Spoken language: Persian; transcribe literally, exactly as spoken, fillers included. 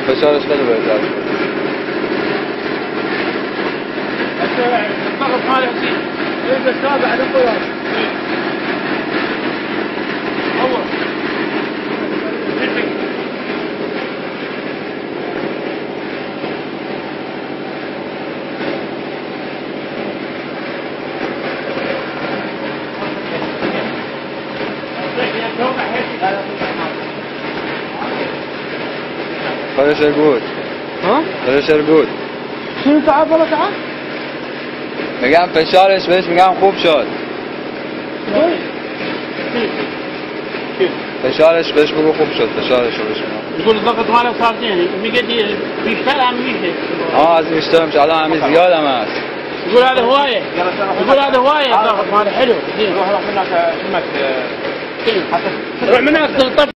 فشارش خیلی بهتر شد. الضغط ماله يزيد يبدا السابع على الطوال الله خودش بود. ها؟ خودش بود. شنو تعب والله تعب؟ میگم فشارش بهش میگم خوب شد. فشارش بهش بگو خوب شد. فشارش بهش میگم. يقول الضغط ماله صار زين بيقدر بيشتغل عم يجي. اه از بیشتر مش الان همین زیاد هم هست. يقول هذا هواية. يقول هذا هواية الضغط ماله حلو. روح روح هناك هناك روح من هناك